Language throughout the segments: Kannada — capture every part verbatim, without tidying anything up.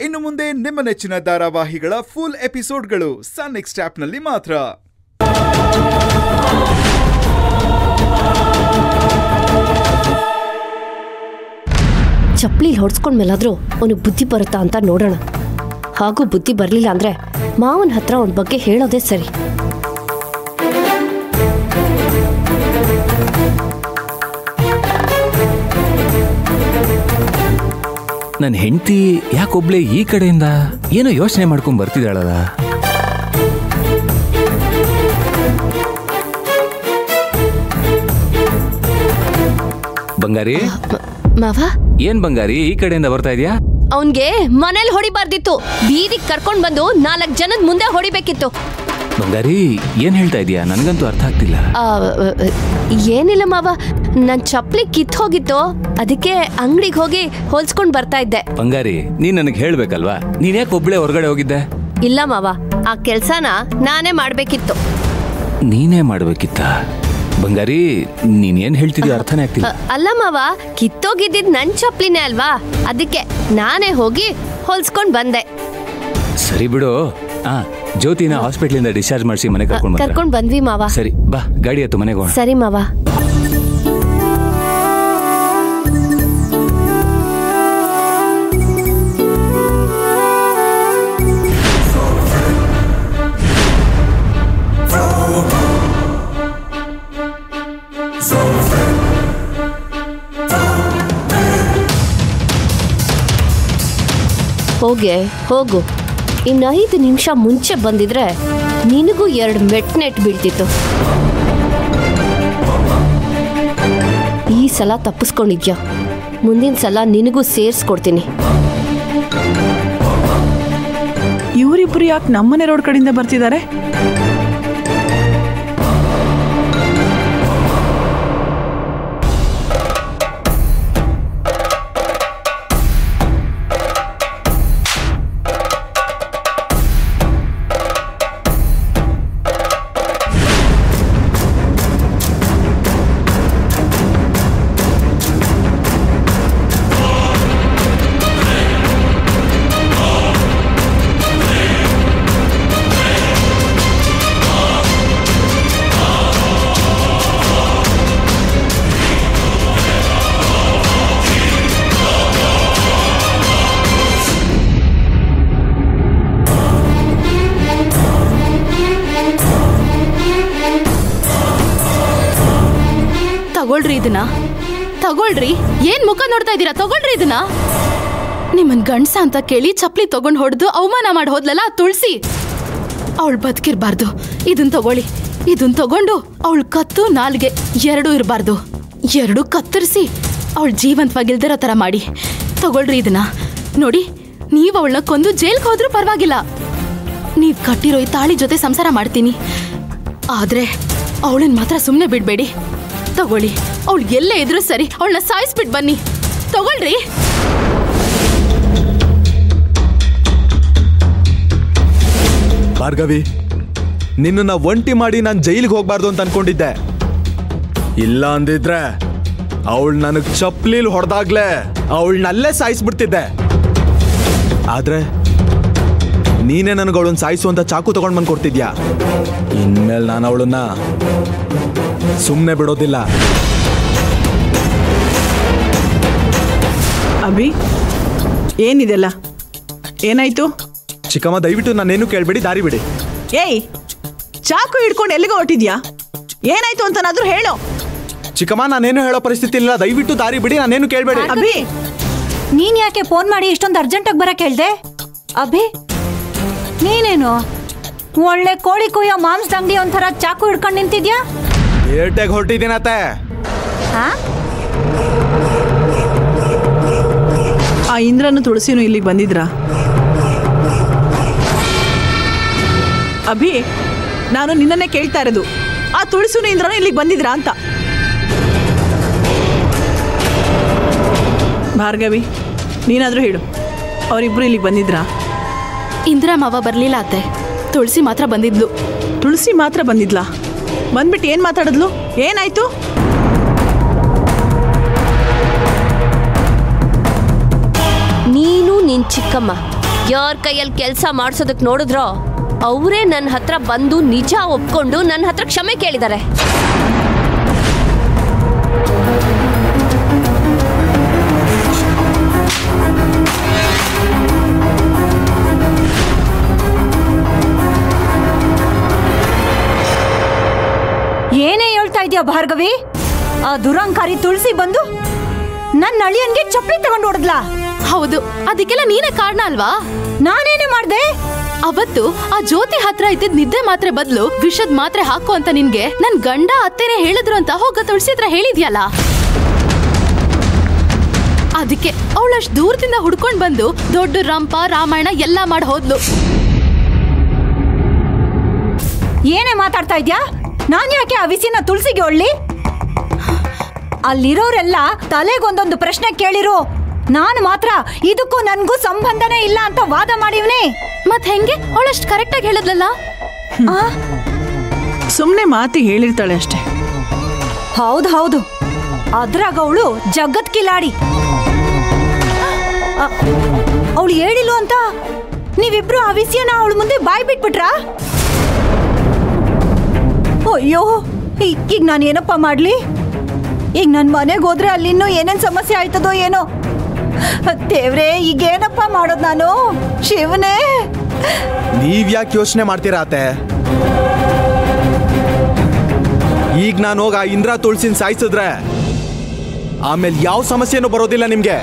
ಇನ್ನು ಮುಂದೆ ನಿಮ್ಮ ನೆಚ್ಚಿನ ಧಾರಾವಾಹಿಗಳ ಫುಲ್ ಎಪಿಸೋಡ್ಗಳು ಸನ್ ನೆಕ್ಸ್ಟ್ ಆಪ್ನಲ್ಲಿ ಮಾತ್ರ. ಚಪ್ಪಲಿ ಹೊಡ್ಸ್ಕೊಂಡ್ಮೇಲಾದ್ರೂ ಅವನಿಗೆ ಬುದ್ಧಿ ಬರುತ್ತಾ ಅಂತ ನೋಡೋಣ. ಹಾಗೂ ಬುದ್ಧಿ ಬರಲಿಲ್ಲ ಅಂದ್ರೆ ಮಾವನ ಹತ್ರ ಅವನ ಬಗ್ಗೆ ಹೇಳೋದೇ ಸರಿ. ನನ್ನ ಹೆಂಡತಿ ಯಾಕೊಬ್ಳೆ ಈ ಕಡೆಯಿಂದ ಏನೋ ಯೋಚನೆ ಮಾಡ್ಕೊಂಡ್ ಬರ್ತಿದ್ದಾಳಲ್ಲ. ಬಂಗಾರಿ, ಮಾವ ಏನ್ ಬಂಗಾರಿ ಈ ಕಡೆಯಿಂದ ಬರ್ತಾ ಇದೀಯಾ? ಅವನ್ಗೆ ಮನೇಲಿ ಹೊಡಿಬಾರ್ದಿತ್ತು, ಬೀದಿಗೆ ಕರ್ಕೊಂಡ್ ಬಂದು ನಾಲ್ಕು ಜನದ ಮುಂದೆ ಹೊಡಿಬೇಕಿತ್ತು. ಬಂಗಾರಿ ಏನ್ ಹೇಳ್ತಾ ಇದೀಯಾ? ನನ್ಗಂತೂ ಅರ್ಥ ಆಗ್ತಿಲ್ಲ. ಏನಿಲ್ಲ ಮಾವ, ನನ್ ಚಪ್ಪಲಿ ಕಿತ್ ಹೋಗಿತ್ತು, ಅದಕ್ಕೆ ಅಂಗಡಿಗೆ ಹೋಗಿ ಹೊಲ್ಸ್ಕೊಂಡ್ ಬರ್ತಾ ಇದ್ದೆ. ಬಂಗಾರಿ ನೀನ್ ನನಗೆ ಹೇಳ್ಬೇಕಲ್ವಾ, ನೀನ್ ಯಾಕೆ ಒಬ್ಳೆ ಹೊರಗಡೆ ಹೋಗಿದ್ದೆ? ಇಲ್ಲ ಮಾವ, ಆ ಕೆಲ್ಸನ ನಾನೇ ಮಾಡ್ಬೇಕಿತ್ತು. ನೀನೇ ಮಾಡ್ಬೇಕಿತ್ತ? ಬಂಗಾರಿ ನೀನ್ ಏನ್ ಹೇಳ್ತಿದ್ಯಾ ಅರ್ಥನೇ ಆಗ್ತಿಲ್ಲ. ಅಲ್ಲ ಮಾವ, ಕಿತ್ತೋಗಿದ್ದಿದ್ ನನ್ ಚಪ್ಲಿನೇ ಅಲ್ವಾ, ಅದಕ್ಕೆ ನಾನೇ ಹೋಗಿ ಹೊಲ್ಸ್ಕೊಂಡ್ ಬಂದೆ. ಸರಿ ಬಿಡು. ಆ ಜ್ಯೋತಿನ ಹಾಸ್ಪಿಟಲ್ ಡಿಸ್ಚಾರ್ಜ್ ಮಾಡಿಸಿ ಮನೆ ಕರ್ಕೊಂಡ್ ಕರ್ಕೊಂಡ್ ಬಂದ್ವಿ ಮಾವ. ಸರಿ ಬಾ, ಗಾಡಿ ಹತ್ತು ಮನೆಗೆ ಹೋಗೋಣ. ಸರಿ ಮಾವ. ಹೋಗೆ ಹೋಗು, ಇನ್ನು ಐದು ನಿಮಿಷ ಮುಂಚೆ ಬಂದಿದ್ರೆ ನಿನಗೂ ಎರಡು ಮೆಟ್ ನೆಟ್ ಬೀಳ್ತಿತ್ತು. ಈ ಸಲ ತಪ್ಪಿಸ್ಕೊಂಡಿದ್ಯಾ, ಮುಂದಿನ ಸಲ ನಿನಗೂ ಸೇರಿಸ್ಕೊಡ್ತೀನಿ. ಇವರಿಬ್ರು ಯಾಕೆ ನಮ್ಮನೆ ರೋಡ್ ಕಡೆಯಿಂದ ಬರ್ತಿದ್ದಾರೆ? ತಗೊಳ್ರಿ ಇದನ್ನ, ತಗೊಳ್ರಿ. ಏನ್ ಮುಖ ನೋಡ್ತಾ ಇದ್ದೀರಾ? ತಗೊಳ್ರಿ ಇದನ್ನ. ನಿಮ್ಮನ್ ಗಂಡ್ಸ ಅಂತ ಕೇಳಿ ಚಪ್ಲಿ ತಗೊಂಡ್ ಹೊಡೆದು ಅವಮಾನ ಮಾಡಿ ಹೋದ್ಲಲ್ಲ ತುಳಸಿ, ಅವಳು ಬದುಕಿರ್ಬಾರ್ದು. ಇದನ್ ತಗೊಳ್ಳಿ, ಇದನ್ ತಗೊಂಡು ಅವಳ ಕತ್ತು ನಾಲ್ಗೆ ಎರಡೂ ಇರಬಾರ್ದು, ಎರಡು ಕತ್ತರಿಸಿ ಅವಳು ಜೀವಂತವಾಗಿಲ್ದಿರೋ ತರ ಮಾಡಿ. ತಗೊಳ್ರಿ ಇದನ್ನ. ನೋಡಿ, ನೀವ್ ಅವಳನ್ನ ಕೊಂದು ಜೈಲ್ಗೆ ಹೋದ್ರೂ ಪರವಾಗಿಲ್ಲ, ನೀವ್ ಕಟ್ಟಿರೋ ಈ ತಾಳಿ ಜೊತೆ ಸಂಸಾರ ಮಾಡ್ತೀನಿ. ಆದ್ರೆ ಅವಳನ್ನ ಮಾತ್ರ ಸುಮ್ಮನೆ ಬಿಡ್ಬೇಡಿ. ತಗೊಳ್ಳಿ, ಅವಳು ಎಲ್ಲೇ ಇದ್ರೂ ಸರಿ, ಅವಳನ್ನ ಸಾಯಿಸ್ಬಿಟ್ಟು ಬನ್ನಿ. ತಗೊಳ್ರಿ. ಭಾರ್ಗವಿ, ನಿನ್ನ ಒಂಟಿ ಮಾಡಿ ನಾನು ಜೈಲಿಗೆ ಹೋಗ್ಬಾರ್ದು ಅಂತ ಅನ್ಕೊಂಡಿದ್ದೆ. ಇಲ್ಲ ಅಂದಿದ್ರೆ ಅವಳು ನನಗ್ ಚಪ್ಲಿಲ್ ಹೊಡೆದಾಗ್ಲೇ ಅವಳನ್ನಲ್ಲೇ ಸಾಯಿಸ್ಬಿಡ್ತಿದ್ದೆ. ಆದ್ರೆ ನೀನೇ ನನಗೆ ಅವಳನ್ನ ಸಾಯಿಸುವಂತ ಚಾಕು ತಗೊಂಡ್ ಬಂದು ಕೊಡ್ತಿದ್ಯಾ. ಇನ್ಮೇಲೆ ನಾನು ಅವಳನ್ನ ಸುಮ್ಮನೆ ಬಿಡೋದಿಲ್ಲ. ಅಭಿ, ಏನಿದೆಲ್ಲ? ಏನಾಯ್ತು? ಚಿಕ್ಕಮ್ಮ, ದಯವಿಟ್ಟು ನಾನೇನು ಕೇಳ್ಬೇಡಿ, ದಾರಿ ಬಿಡಿ. ಏಯ್, ಚಾಕು ಹಿಡ್ಕೊಂಡು ಎಲ್ಲಿಗೆ ಹೊಟ್ಟಿದ್ಯಾ? ಏನಾಯ್ತು ಅಂತನಾದ್ರೂ ಹೇಳೋ. ಚಿಕ್ಕಮ್ಮ, ನಾನೇನು ಹೇಳೋ ಪರಿಸ್ಥಿತಿ ಇಲ್ಲ, ದಯವಿಟ್ಟು ದಾರಿ ಬಿಡಿ, ನಾನೇನು ಕೇಳ್ಬೇಡಿ. ಅಭಿ, ನೀನ್ ಯಾಕೆ ಫೋನ್ ಮಾಡಿ ಇಷ್ಟೊಂದು ಅರ್ಜೆಂಟಾಗಿ ಬರಕ್ ಹೇಳ್ದೆ? ಅಭಿ, ನೀನೇನು ಒಳ್ಳೆ ಕೋಳಿ ಕೊಯ್ಯೋ ಮಾಂಸದ ಅಂಗಡಿ ಒಂಥರ ಚಾಕು ಹಿಡ್ಕೊಂಡು ನಿಂತಿದ್ಯಾ? ಏಟೆಗೆ ಹೊರಟಿದ್ದೀನತ್ತೆ. ಆ ಇಂದ್ರನು ತುಳಸಿನೂ ಇಲ್ಲಿಗೆ ಬಂದಿದ್ರಾ? ಅಭಿ, ನಾನು ನಿನ್ನನ್ನೇ ಕೇಳ್ತಾ ಇರೋದು, ಆ ತುಳಸಿನೂ ಇಂದ್ರನು ಇಲ್ಲಿಗೆ ಬಂದಿದ್ರಾ ಅಂತ. ಭಾರ್ಗವಿ, ನೀನಾದ್ರೂ ಹೇಳು, ಅವರಿಬ್ರು ಇಲ್ಲಿಗೆ ಬಂದಿದ್ರಾ? ಇಂದ್ರ ಮಾವ ಬರ್ಲಿಲ್ಲ ಅತ್ತೆ, ತುಳಸಿ ಮಾತ್ರ ಬಂದಿದ್ಲು. ತುಳಸಿ ಮಾತ್ರ ಬಂದಿದ್ಲಾ? ಬಂದ್ಬಿಟ್ಟು ಏನ್ ಮಾತಾಡಿದ್ಲು? ಏನಾಯ್ತು? ನೀನು ನಿನ್ ಚಿಕ್ಕಮ್ಮ ಯಾರ ಕೈಯಲ್ಲಿ ಕೆಲಸ ಮಾಡಿಸೋದಕ್ಕೆ ನೋಡಿದ್ರೋ ಅವರೇ ನನ್ನ ಹತ್ರ ಬಂದು ನಿಜ ಒಪ್ಕೊಂಡು ನನ್ನ ಹತ್ರ ಕ್ಷಮೆ ಕೇಳಿದ್ದಾರೆ. ಏನೇ ಹೇಳ್ತಾ ಇದೀಯ ಭಾರ್ಗವಿ? ಆ ದುರಂಕಾರಿ ತುಳಸಿ ಬಂದು ನನ್ನ ಅಳಿಯನ್ಗೆ ಚಪ್ಪಲಿ ತಗೊಂಡು ಹೊಡೆದ್ಲಾ? ಹೌದು, ಅದಕ್ಕೆಲ್ಲ ನೀನೇ ಕಾರಣ ಅಲ್ವಾ? ನಾನೇನೇ ಮಾಡ್ದೆ? ಅವತ್ತು ಆ ಜ್ಯೋತಿ ಹತ್ರ ಇದ್ದಿದ್ ನಿದ್ದೆ ಮಾತ್ರೆ ಬದಲು ವಿಷದ್ ಮಾತ್ರೆ ಹಾಕು ಅಂತ ನಿನ್ಗೆ ನನ್ ಗಂಡ ಅತ್ತೆನೆ ಹೇಳಿದ್ರು ಅಂತ ಹೋಗ ತುಳಸಿ ಹತ್ರ ಹೇಳಿದ್ಯಲ್ಲ. ಅದಕ್ಕೆ ಅವಳಷ್ಟು ದೂರದಿಂದ ಹುಡ್ಕೊಂಡ್ ಬಂದು ದೊಡ್ಡ ರಂಪ ರಾಮಾಯಣ ಎಲ್ಲ ಮಾಡಿ ಹೋದ್ಲು. ಏನೇ ಮಾತಾಡ್ತಾ ಇದ್ಯಾ? ನಾನ್ ಯಾಕೆ ಆ ವಿಸಿನ ತುಳಸಿಗೆ ಒಳ್ಳಿ? ಅಲ್ಲಿರೋರೆಲ್ಲ ತಲೆಗೊಂದೊಂದು ಪ್ರಶ್ನೆ ಕೇಳಿರು. ನಾನು ಮಾತ್ರ ಇದಕ್ಕೂ ನನ್ಗೂ ಸಂಬಂಧನೇ ಇಲ್ಲ ಅಂತ ವಾದ ಮಾಡಿವ್ನಿ. ಮತ್ ಹೆಂಗೆ ಅವಳಷ್ಟು ಕರೆಕ್ಟ್ ಆಗಿ ಹೇಳಿದ್ಲಲ್ಲ? ಸುಮ್ನೆ ಮಾತಿ ಹೇಳಿರ್ತಾಳೆ ಅಷ್ಟೇ. ಹೌದು ಹೌದು, ಅದ್ರಾಗ ಅವಳು ಜಗತ್ ಕಿಲಾಡಿ. ಅವಳು ಹೇಳಿಲು ಅಂತ ನೀವಿಬ್ರು ಆ ವಿಷಯನ ಅವಳು ಮುಂದೆ ಬಾಯ್ ಬಿಟ್ಬಿಟ್ರಾ? ಅಯ್ಯೋ, ಈಗ ನಾನು ಏನಪ್ಪ ಮಾಡ್ಲಿ? ಈಗ ನನ್ನ ಮನೆಗೆ ಹೋದ್ರೆ ಅಲ್ಲಿ ಇನ್ನೂ ಏನೇನ್ ಸಮಸ್ಯೆ ಆಯ್ತದೋ ಏನೋ. ದೇವ್ರೇ, ಈಗೇನಪ್ಪ ಮಾಡೋದು ನಾನು? ಶಿವನೇ, ನೀವ್ ಯಾಕೆ ಯೋಚನೆ ಮಾಡ್ತೀರಾ ಅತ್ತೆ? ಈಗ ನಾನು ಹೋಗ ಇಂದ್ರ ತುಳಸಿನ ಸಾಯಿಸಿದ್ರೆ ಆಮೇಲೆ ಯಾವ ಸಮಸ್ಯೆನೂ ಬರೋದಿಲ್ಲ ನಿಮ್ಗೆ.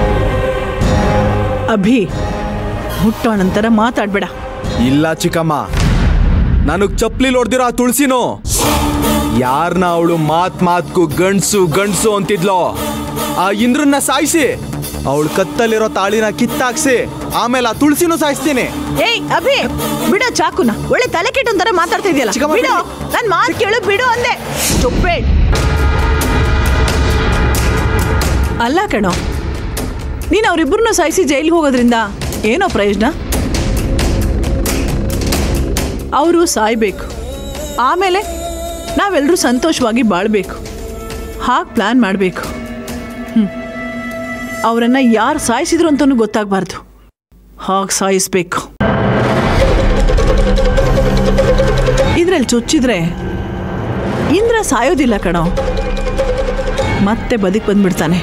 ಅಭಿ, ಹುಟ್ಟೋ ನಂತರ ಮಾತಾಡ್ಬೇಡ. ಇಲ್ಲ ಚಿಕ್ಕಮ್ಮ, ನನಗ್ ಚಪ್ಲಿ ಹೊಡ್ದಿರೋ ಆ ತುಳಸಿನೂ ಯಾರನ್ನ ಅವಳು ಮಾತ್ ಮಾತ್ಕು ಗಂಡ್ಸು ಗಂಡ್ಸು ಅಂತಿದ್ಲೋ ಆ ಇಂದ್ರನ್ನ ಸಾಯಿಸಿ ಅವಳು ಕತ್ತಲ್ಲಿರೋ ತಾಳಿನ ಕಿತ್ತಾಕ್ಸಿ ಆಮೇಲೆ ಆ ತುಳಸಿನೂ ಸಾಯಿಸ್ತೀನಿ. ಏಯ್ ಅಭಿ, ಬಿಡ ಚಾಕುನ. ಒಳ್ಳೆ ತಲೆ ಕೆಟ್ಟೊಂದರ ಮಾತಾಡ್ತಾ ಇದೆಯಲ್ಲ. ಬಿಡು, ನನ್ ಮಾತು ಕೇಳು, ಬಿಡು ಅಂದೆ. ಸ್ಟುಪಿಡ್. ಅಲ್ಲ ಕಣೋ, ನೀನು ಅವರಿಬ್ಬರನ್ನ ಸಾಯಿಸಿ ಜೈಲಿಗೆ ಹೋಗೋದ್ರಿಂದ ಏನೋ ಪ್ರಯೋಜನ? ಅವರು ಸಾಯ್ಬೇಕು, ಆಮೇಲೆ ನಾವೆಲ್ಲರೂ ಸಂತೋಷವಾಗಿ ಬಾಳ್ಬೇಕು. ಹಾಗೆ ಪ್ಲಾನ್ ಮಾಡಬೇಕು. ಹ್ಞೂ, ಅವರನ್ನು ಯಾರು ಸಾಯಿಸಿದ್ರು ಅಂತಲೂ ಗೊತ್ತಾಗಬಾರ್ದು. ಹಾಗೆ ಸಾಯಿಸ್ಬೇಕು. ಇದರಲ್ಲಿ ಚುಚ್ಚಿದ್ರೆ ಇಂದ್ರ ಸಾಯೋದಿಲ್ಲ ಕಣೋ, ಮತ್ತೆ ಬದುಕು ಬಂದ್ಬಿಡ್ತಾನೆ.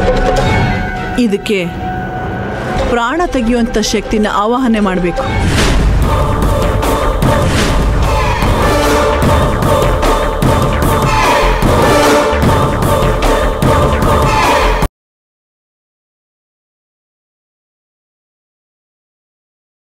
ಇದಕ್ಕೆ ಪ್ರಾಣ ತೆಗೆಯುವಂಥ ಶಕ್ತಿನ ಆವಾಹನೆ ಮಾಡಬೇಕು.